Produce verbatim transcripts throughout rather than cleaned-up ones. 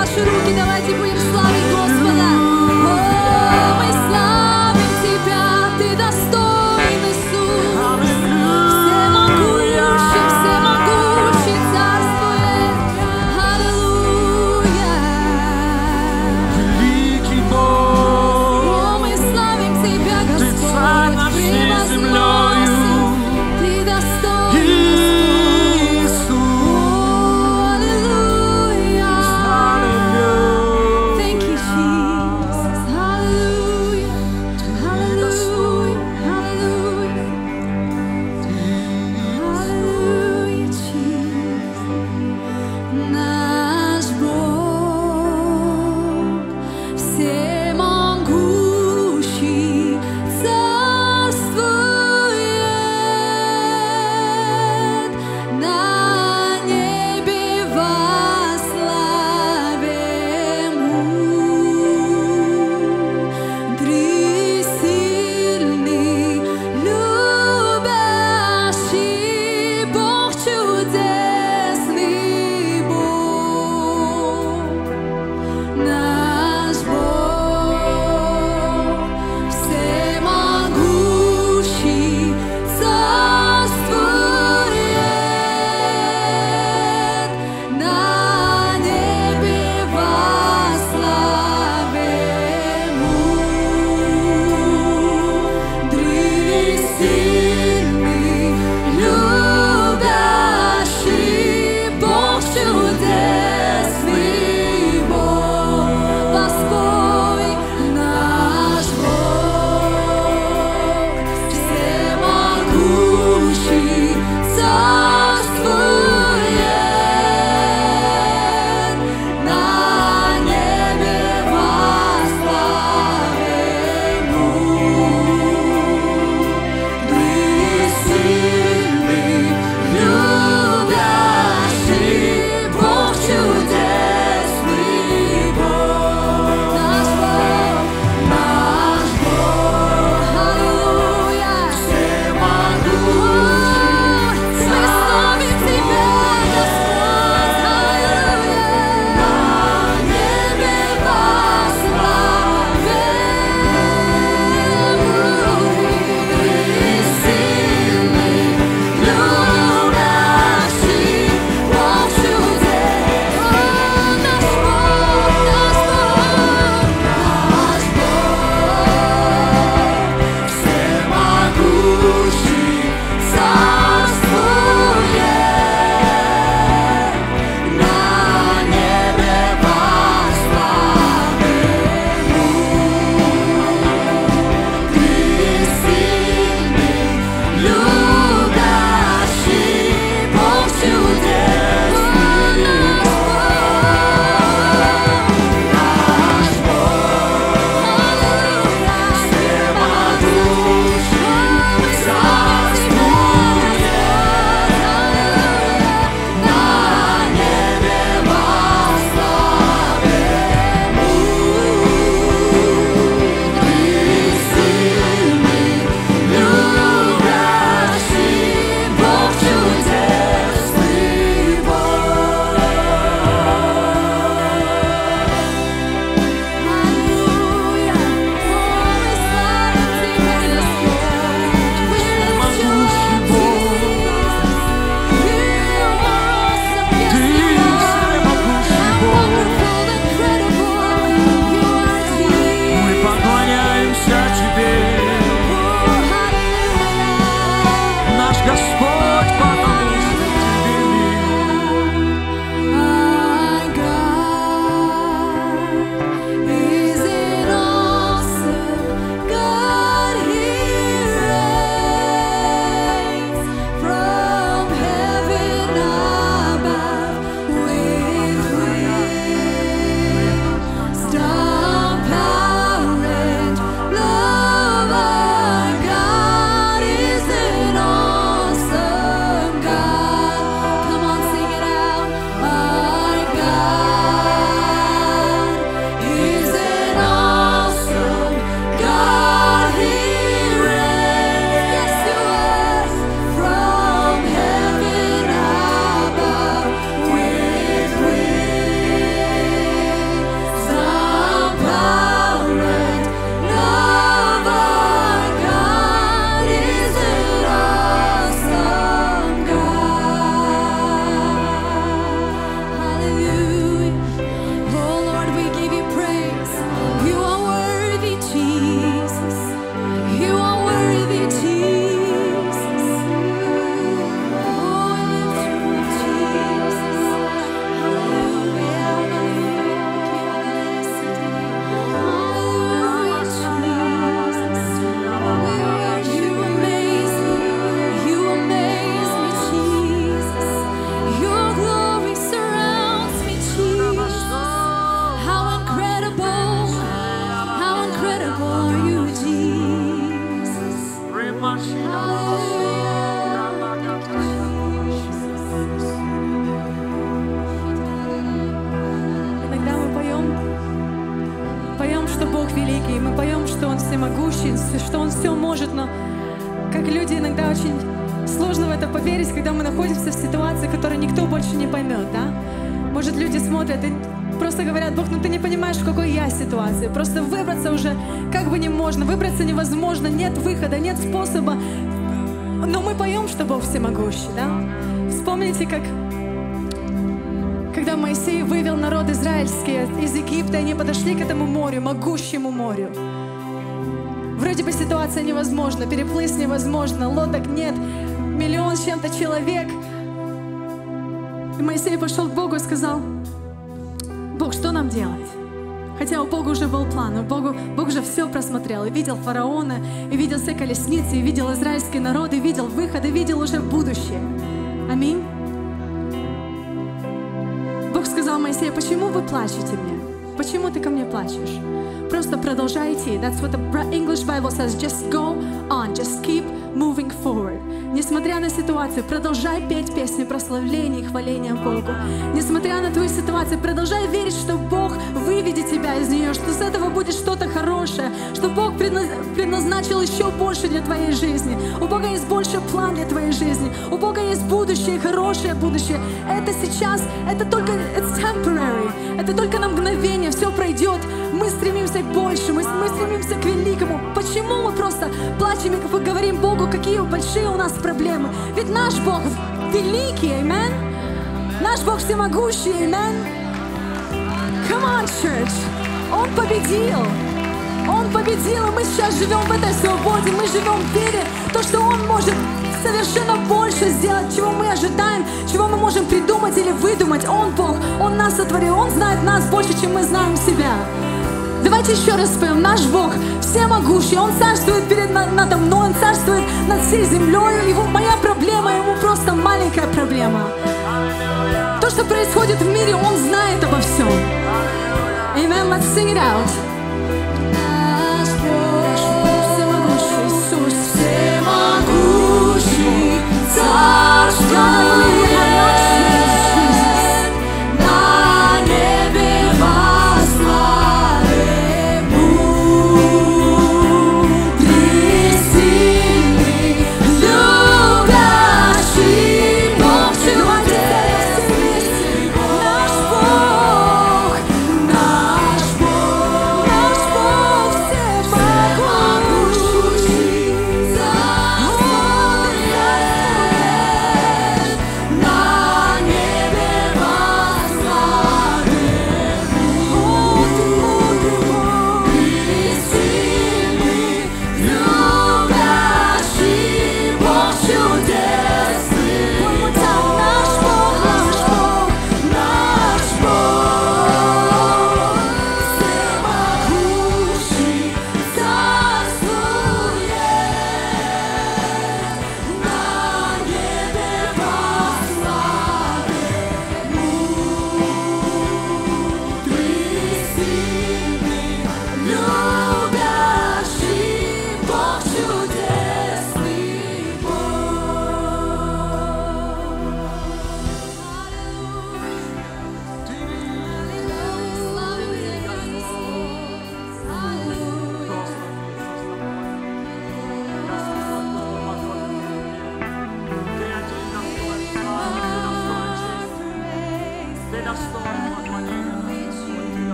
ваши руки, давайте будем славить Господа. О, мы славим Тебя, Ты достоин, Иисус. Всемогущий, всемогущий царствует. Аллилуйя. Великий Бог, О, мы славим Тебя, Ты царь над Господь. всей землею. Ты достоин. Иисус, Аллилуйя. Аллилуйя. великий, и мы поем, что Он всемогущий, что Он все может, но как люди иногда очень сложно в это поверить, когда мы находимся в ситуации, которую никто больше не поймет, да? Может, люди смотрят и просто говорят: Бог, ну ты не понимаешь, в какой я ситуации. Просто выбраться уже как бы не можно, выбраться невозможно, нет выхода, нет способа. Но мы поем, что Бог всемогущий, да? Вспомните, как когда Моисей вывел народ израильский из Египта, они подошли к этому морю, могущему морю. Вроде бы ситуация невозможна, переплыть невозможно, лодок нет, миллион с чем-то человек. И Моисей пошел к Богу и сказал: Бог, что нам делать? Хотя у Бога уже был план, у Бога, Бог уже все просмотрел, и видел фараона, и видел все колесницы, и видел израильский народ, и видел выход, и видел уже будущее. Аминь. Бог сказал Моисею: почему вы плачете мне? Почему ты ко мне плачешь? Просто продолжай идти. That's what the English Bible says. Just go on. Just keep moving forward. Несмотря на ситуацию, продолжай петь песни прославления и хваления Богу. Несмотря на твою ситуацию, продолжай верить, что Бог выведет тебя из нее, что с этого будет что-то хорошее, что Бог предназначил еще больше для твоей жизни. У Бога есть больше план для твоей жизни. У Бога есть будущее, хорошее будущее. Это сейчас, это только it's temporary. Это только на мгновение, все пройдет. Мы стремимся к большему, мы стремимся к великому. Почему мы просто плачем и говорим Богу, какие большие у нас проблемы? Ведь наш Бог великий, амен? Наш Бог всемогущий, амен? Come on, church! Он победил! Он победил, и мы сейчас живем в этой свободе, мы живем в вере, то, что Он может совершенно больше сделать, чего мы ожидаем, чего мы можем придумать или выдумать. Он Бог, Он нас сотворил, Он знает нас больше, чем мы знаем себя. Давайте еще раз споем. Наш Бог всемогущий, Он царствует перед надо мной, Он царствует над всей землей. Его, моя проблема, Ему просто маленькая проблема. То, что происходит в мире, Он знает обо всем. Amen. Let's sing it out. Наш Бог всемогущий, Иисус всемогущий, царствует.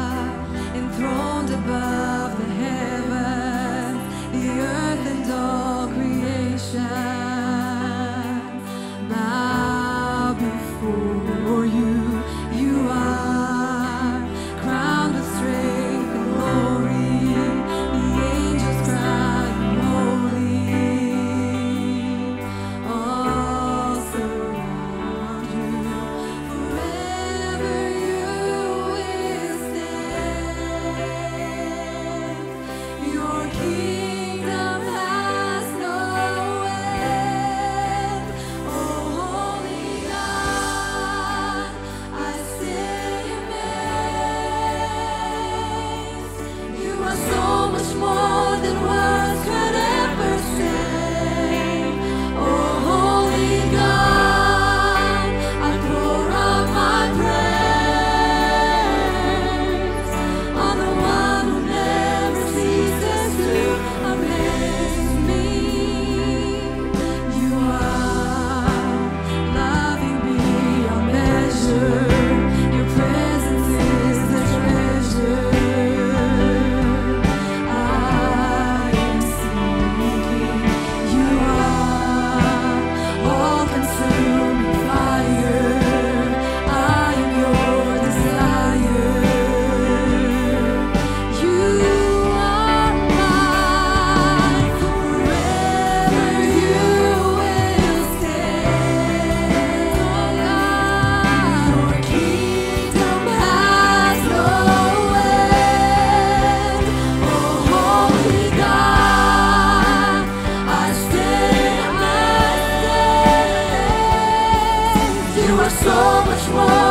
Above the heavens, the earth and all Oh,